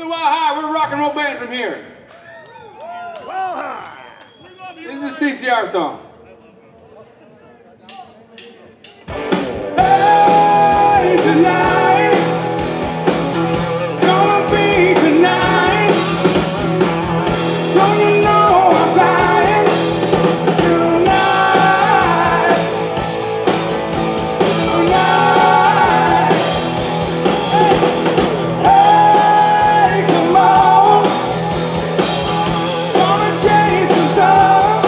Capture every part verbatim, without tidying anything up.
We're Wild High. We're a rock and roll band from here. Wild High. This is a C C R song. Hey, tonight, gonna be tonight. Don't you know I'm flying tonight? Tonight. Hey, come on. Gonna chase the sun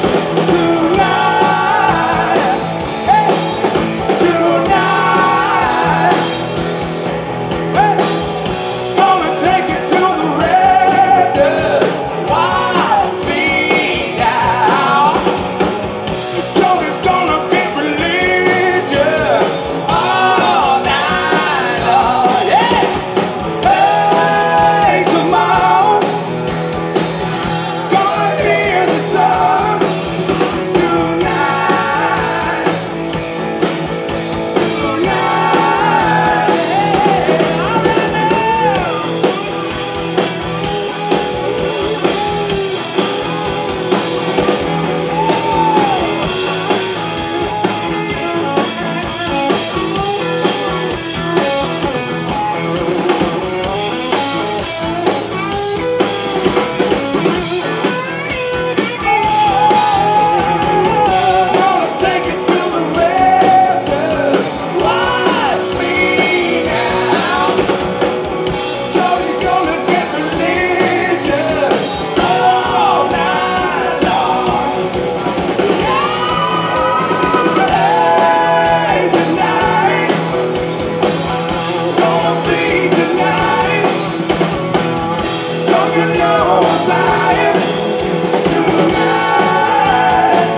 tonight. Hey, tonight. Hey, gonna take it to the red. Wild speed now. The joke is gonna get religious all night long. Yeah. Hey, come on. Gonna hear the sun tonight. Tonight. All right now. Gonna take it to the red. Watch me now. Jody's gonna get religious all night long. Hey, tonight, gonna be tonight. Don't you know I'm flying tonight?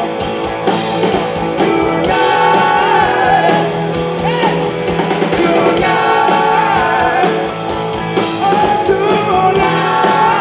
Tonight. Hey, tonight. Oh, tonight.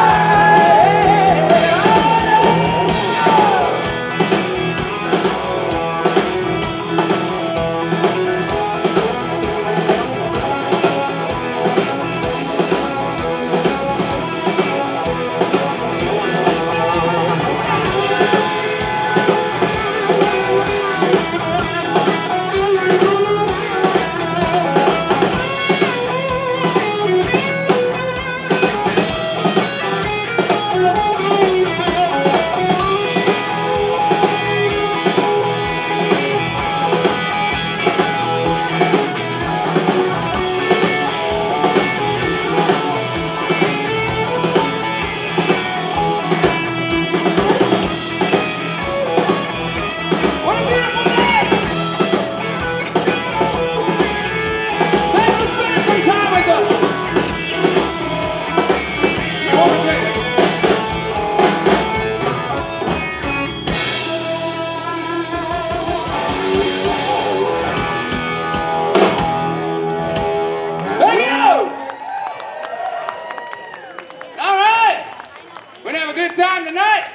What a beautiful day! Thanks for spending some time with us. Hold it there. Thank you! All right! We're gonna have a good time tonight.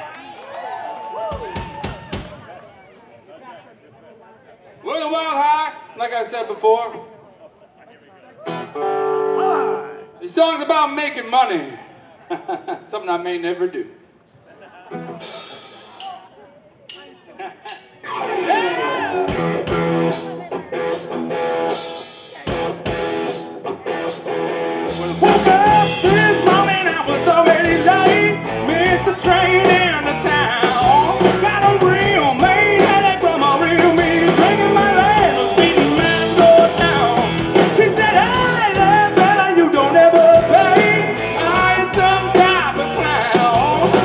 We're the Wild High, like I said before. This song's about making money. Something I may never do. Woke up this morning, I was already late. Missed the train into town. Got a real maid headache from a real mean. Drinking my leg was beating man door down. She said, hey, that fella, you don't ever pay. I ain't some type of clown.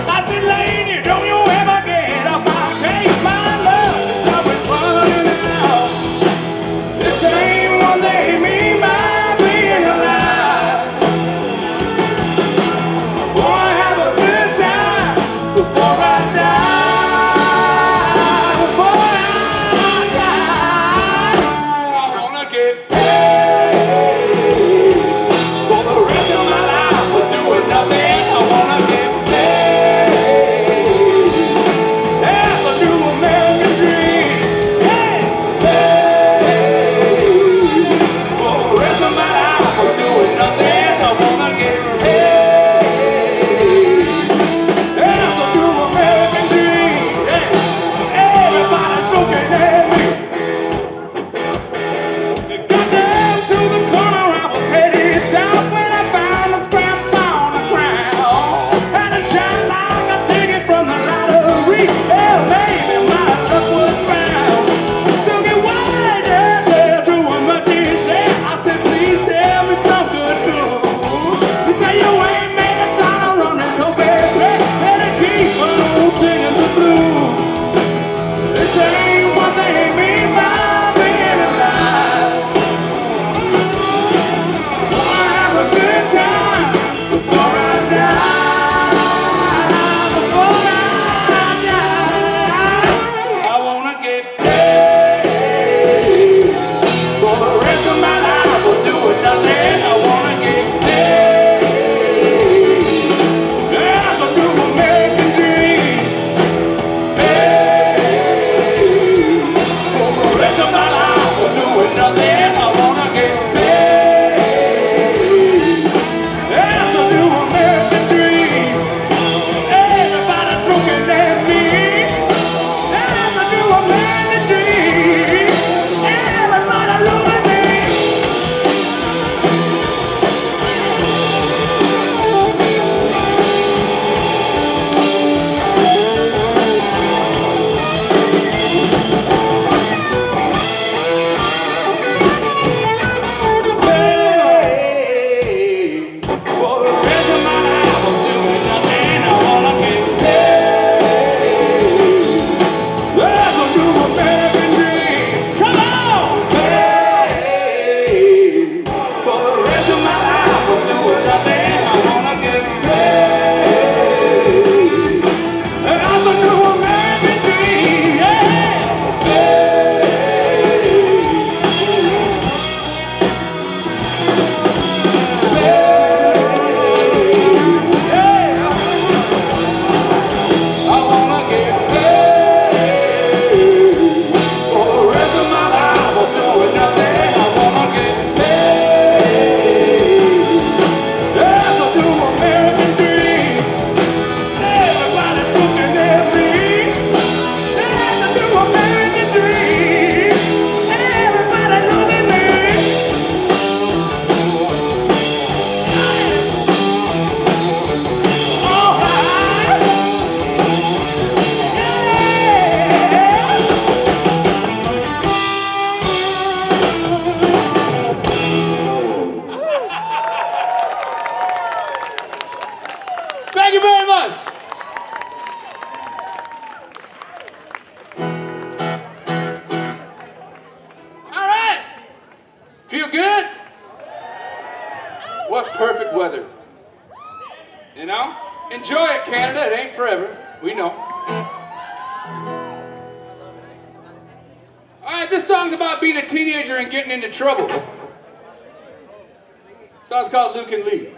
you very much. All right. Feel good? What perfect weather. You know? Enjoy it, Canada. It ain't forever. We know. All right, this song's about being a teenager and getting into trouble. This song's called Luke and Lee.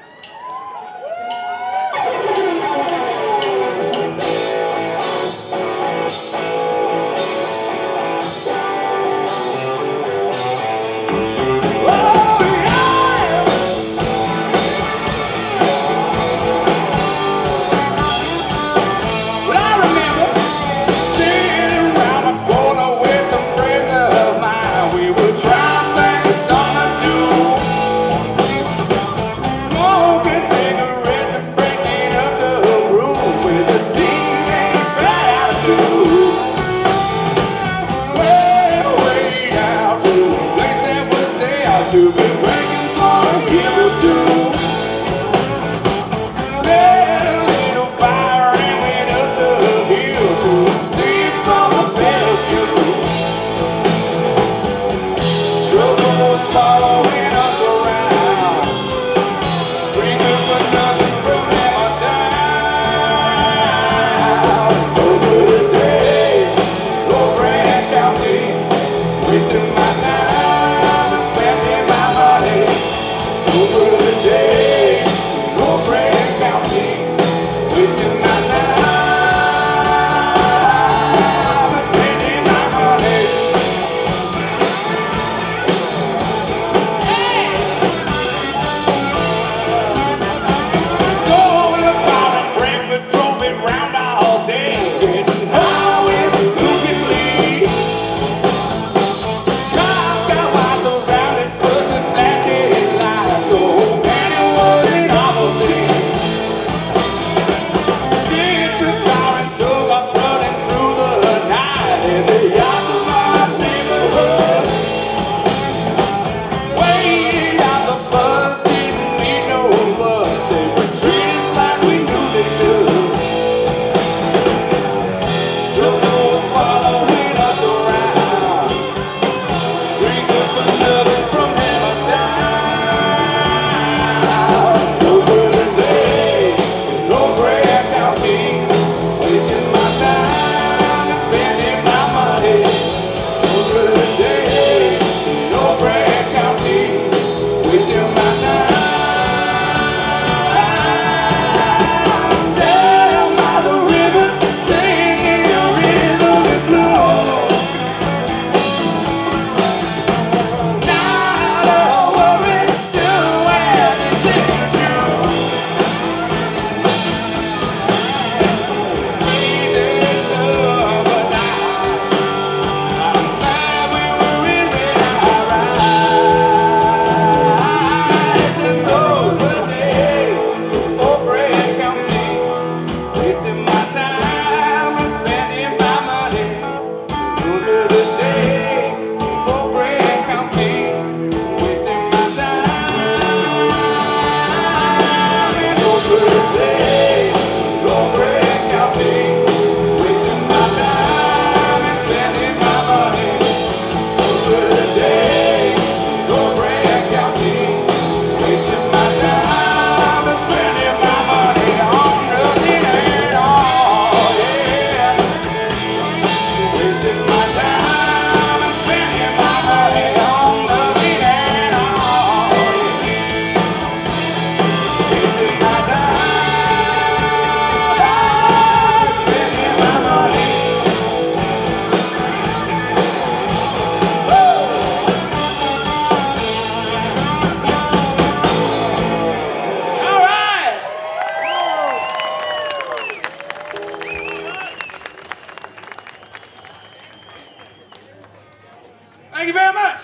Thank you very much.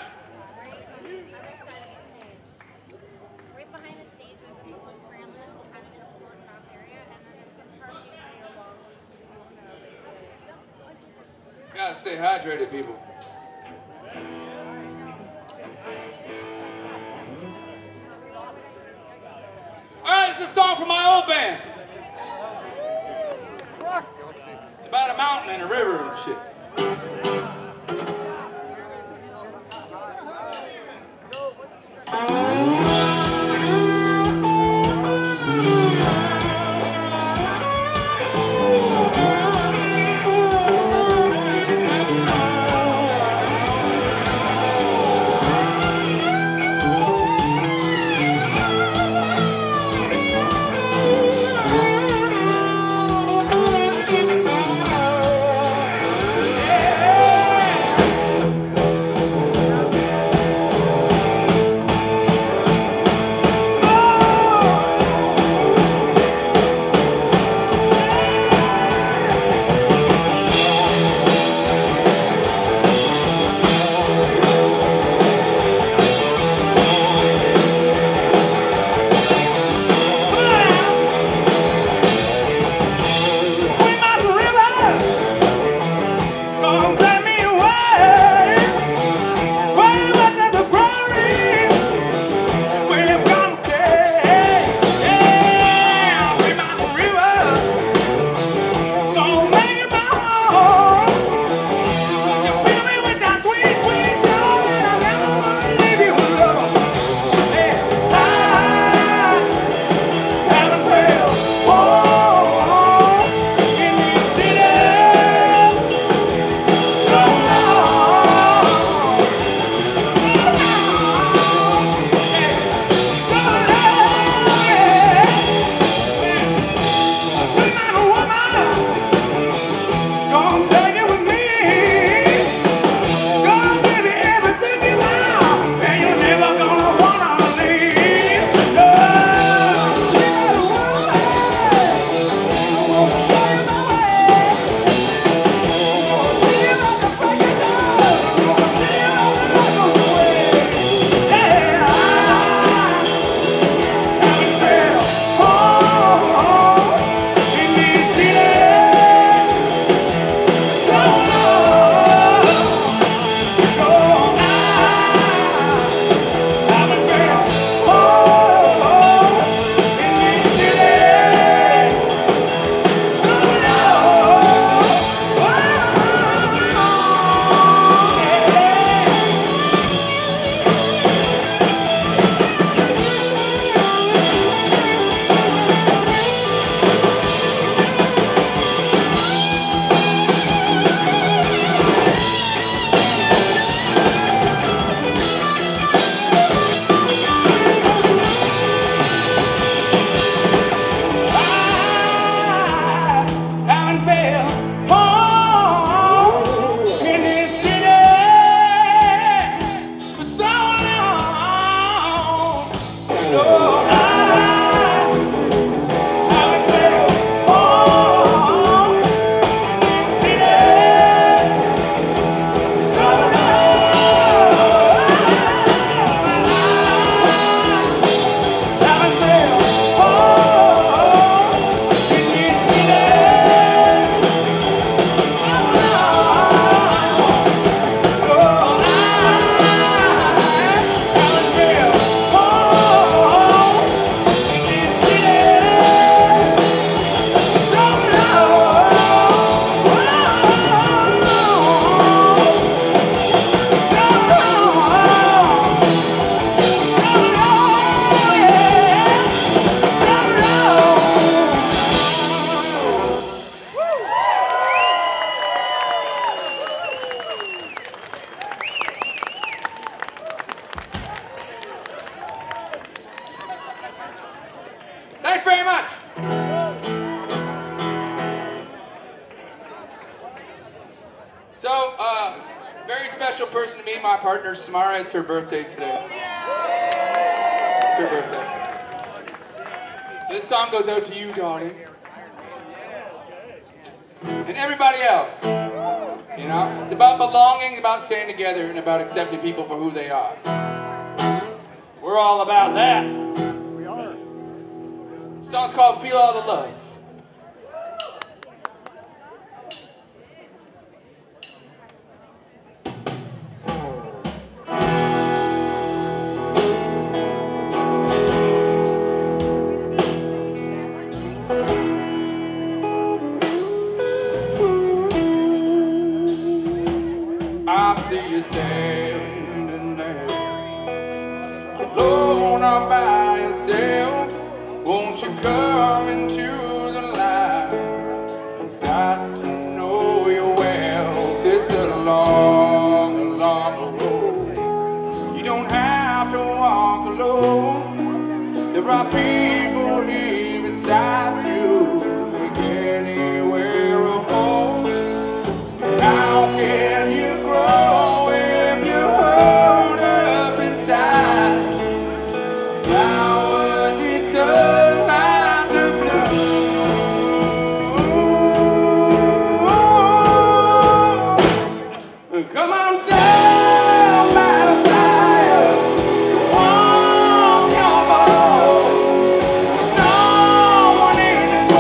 Gotta stay hydrated, people. All right, it's a song from my old band. It's about a mountain and a river and shit. Thanks very much. So, uh, very special person to me, my partner Samara. It's her birthday today. It's her birthday. So this song goes out to you, darling. And everybody else. You know? It's about belonging, it's about staying together, and about accepting people for who they are. We're all about that. The song's called Feel All the Love. right people here beside you, make anywhere a home. How can you grow if you're hurt up inside? Flowers in sunlight are blue. Come on down by the fire, warm your bones. There's no one in this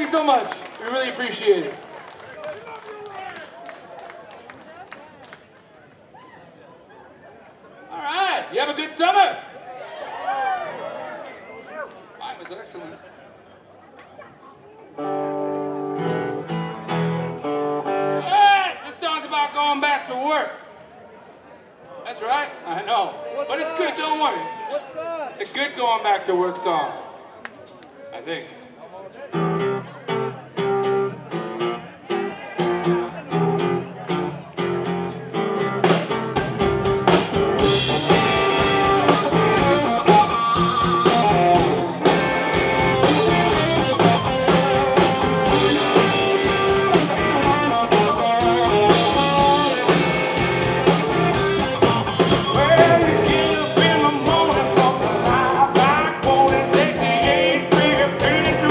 you so much. We really appreciate it. All right, you have a good summer. Mine was excellent. All right, this song's about going back to work. That's right, I know. What's but it's up? good, don't worry. What's up? It's a good going back to work song, I think. Take the eight fifteen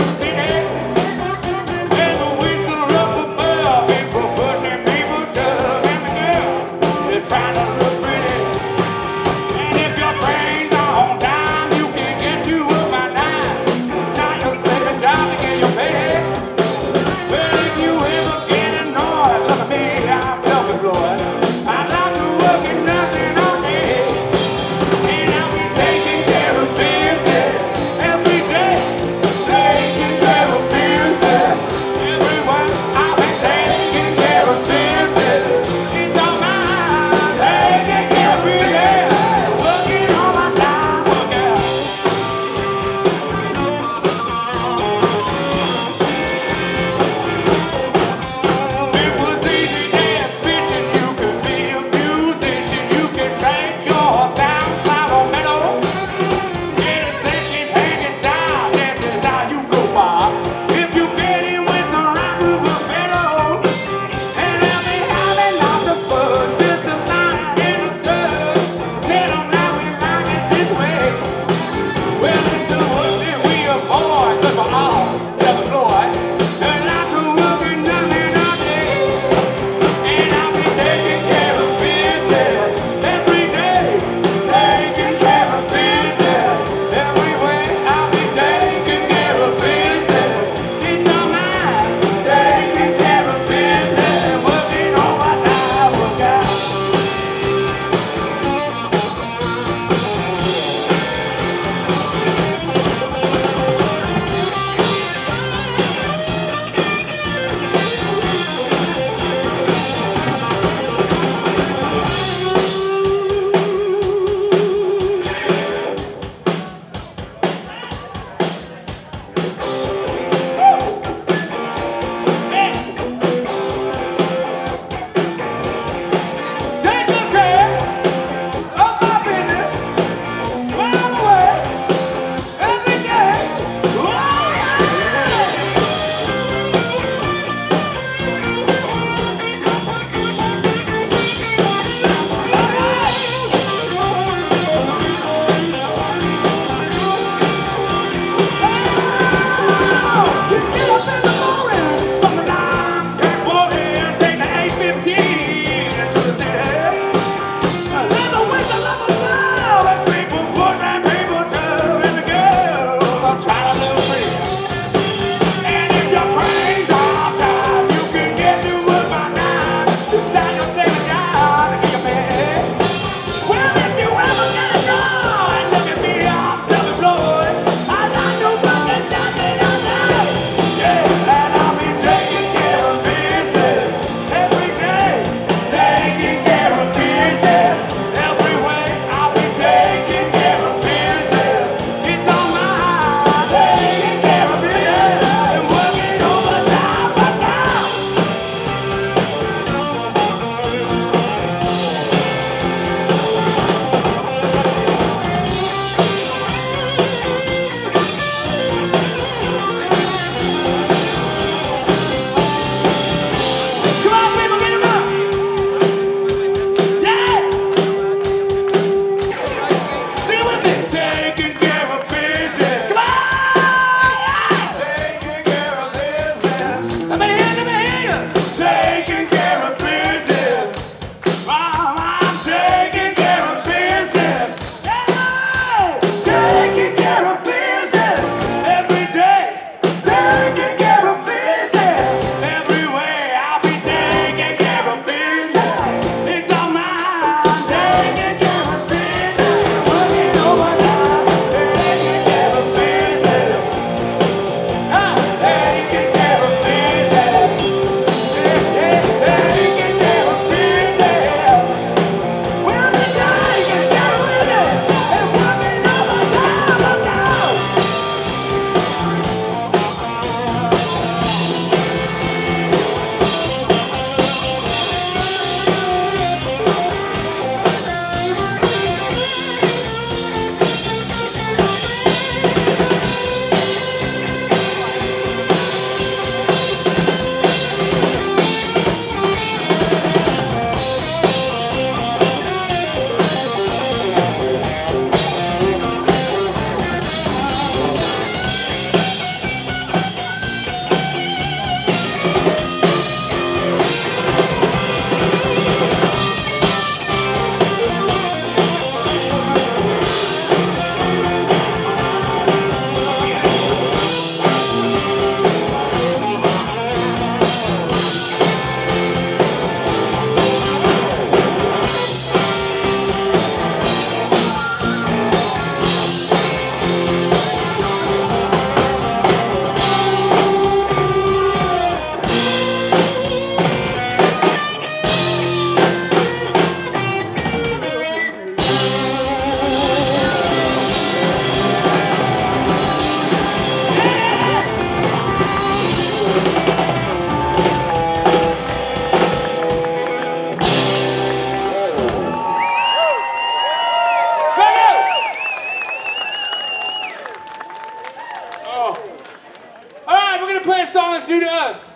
song that's new to us.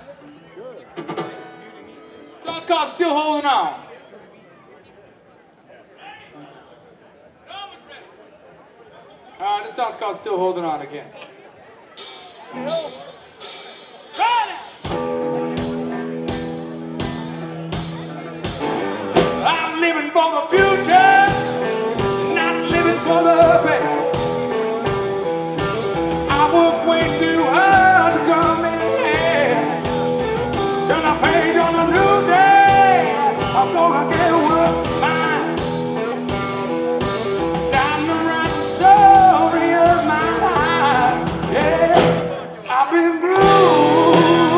The song's called Still Holding On. Uh, this song's called Still Holding On again. I'm living for the future, not living for the past. I work way too hard to come in here. Turn the page on a new day. I'm gonna get what's mine. Time to write the story of my life. Yeah, I've been blue.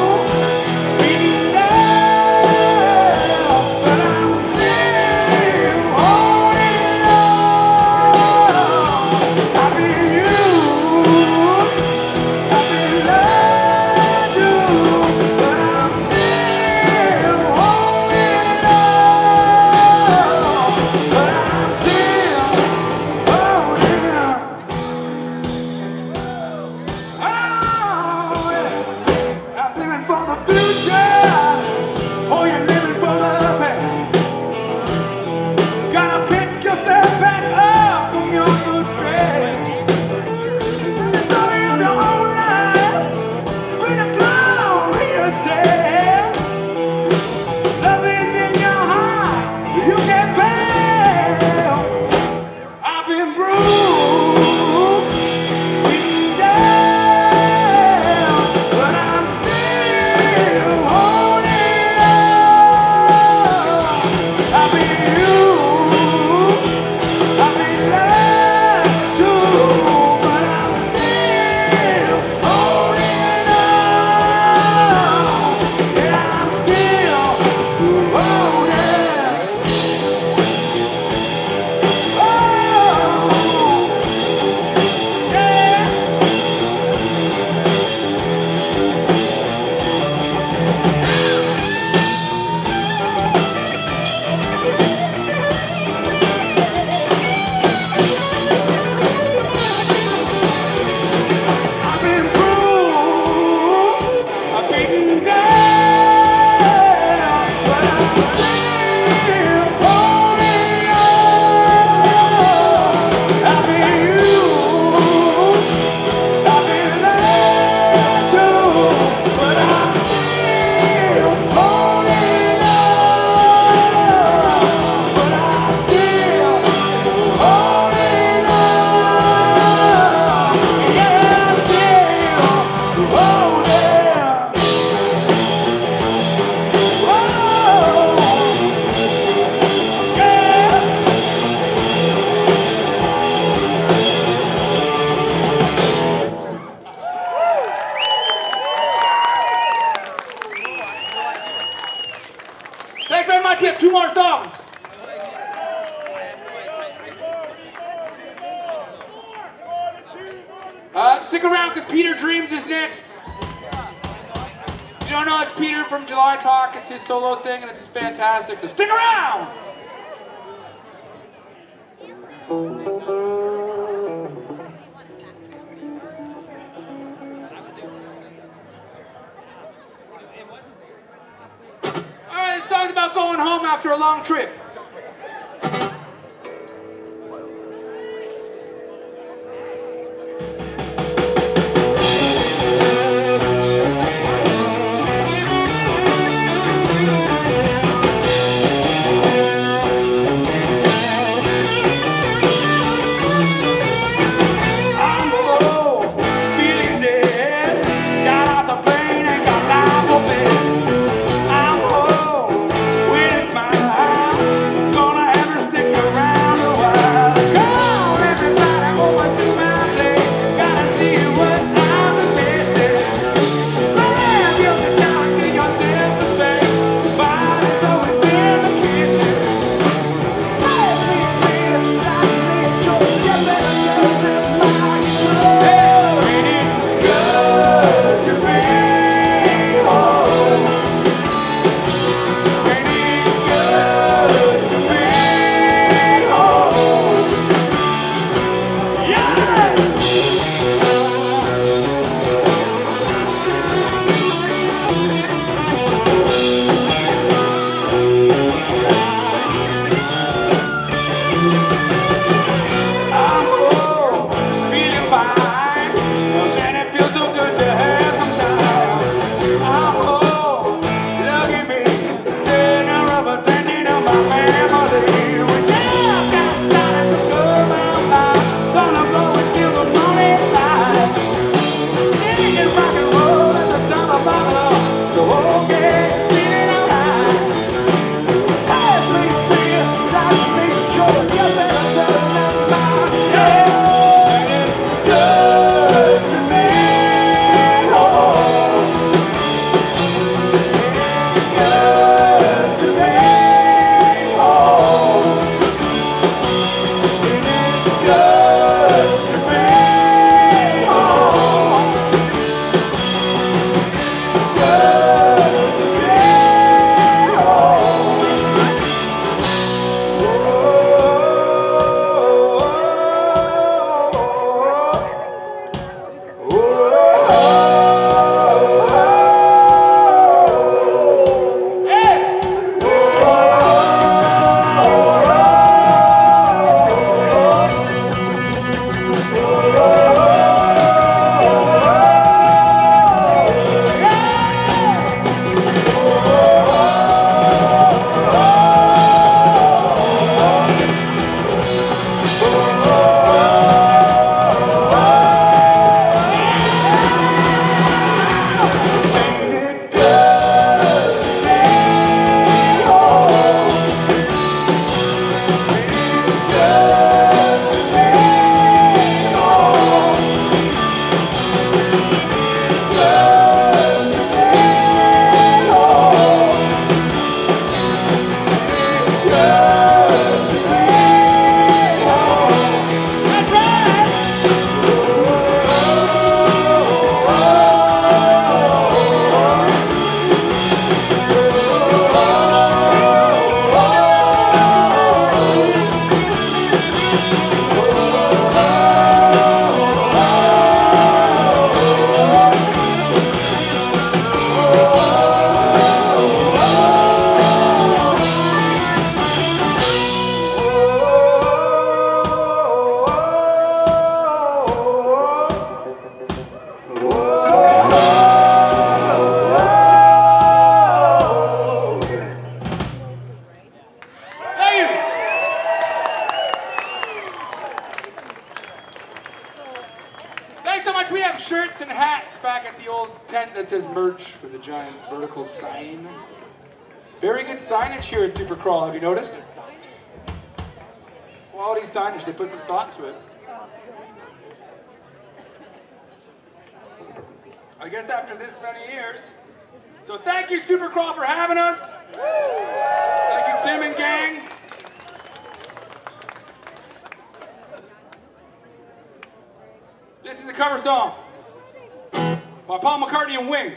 Thank you very much. We have two more songs. Uh, stick around because Peter Dreams is next. You don't know, it's Peter from July Talk. It's his solo thing and it's fantastic, so stick around! Alright, this song's about going home after a long trip. I'm Thanks so much. We have shirts and hats back at the old tent that says merch with a giant vertical sign. Very good signage here at Supercrawl, have you noticed? Quality signage, they put some thought into it. I guess after this many years. So thank you, Supercrawl, for having us. Thank you, Tim and gang. This is a cover song by Paul McCartney and Wings.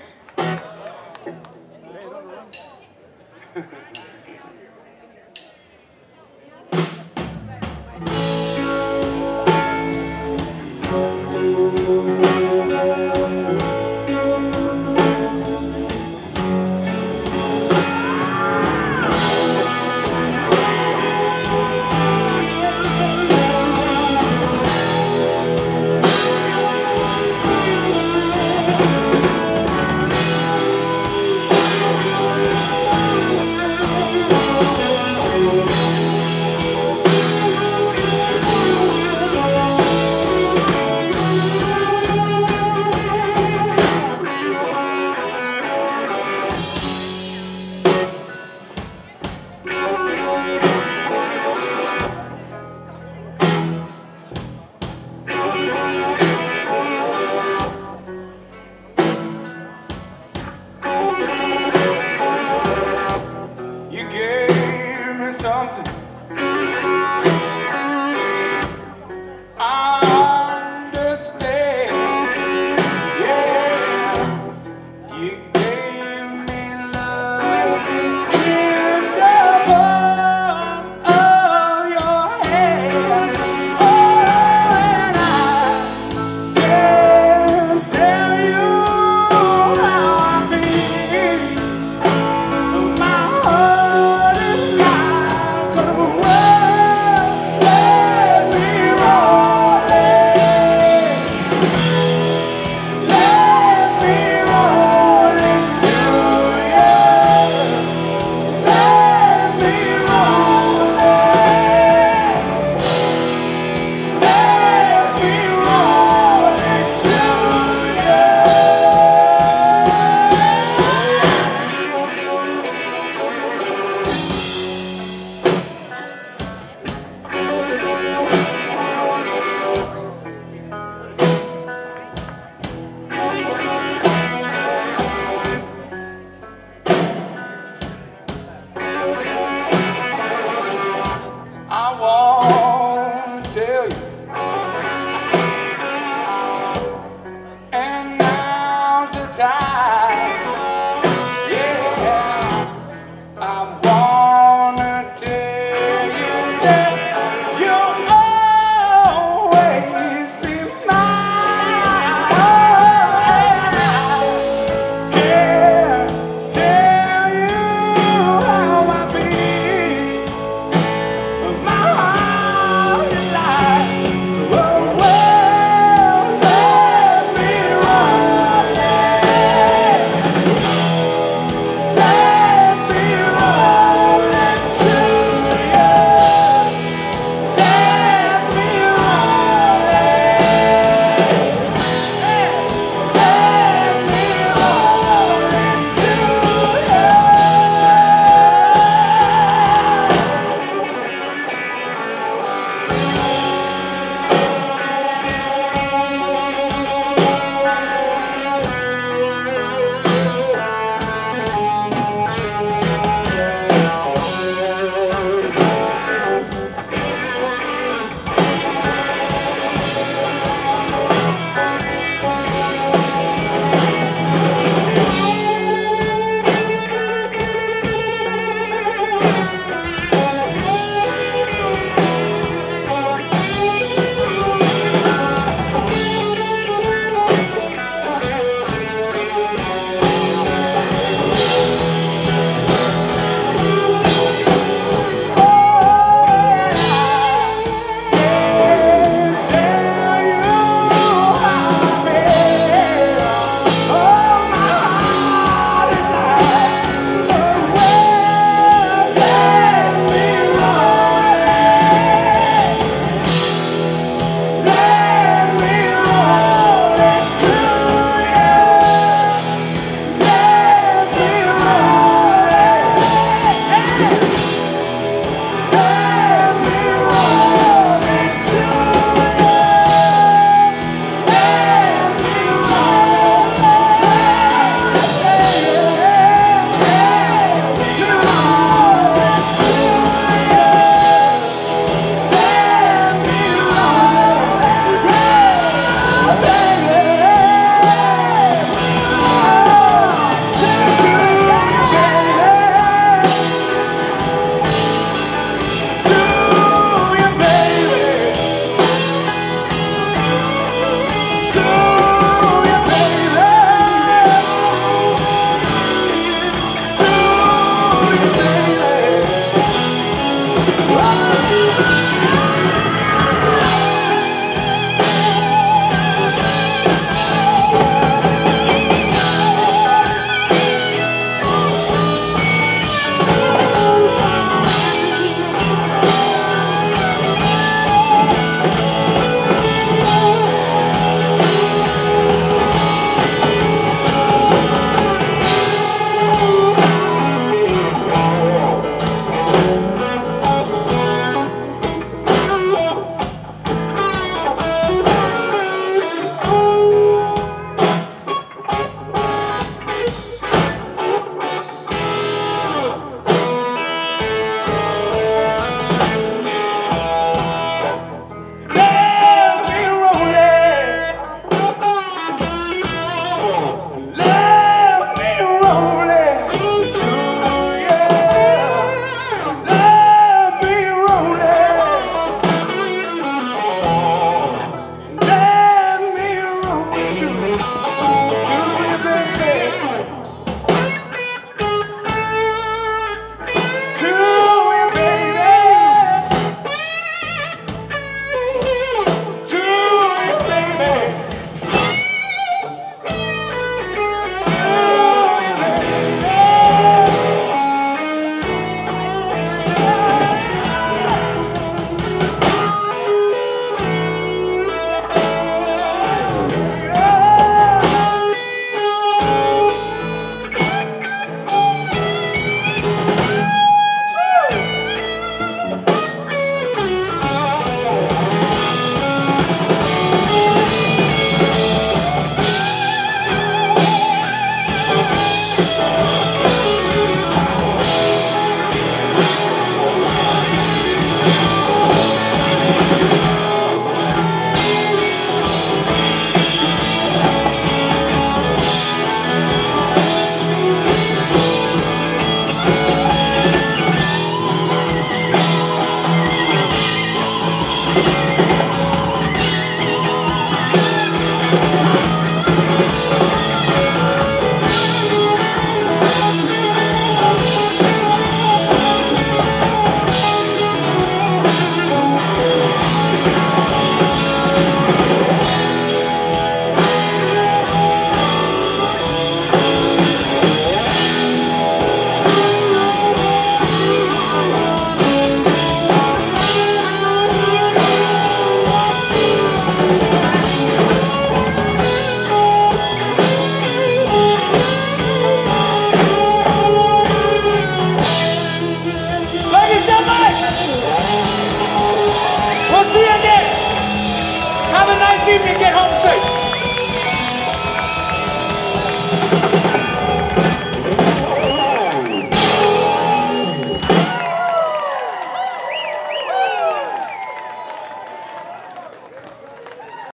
Thank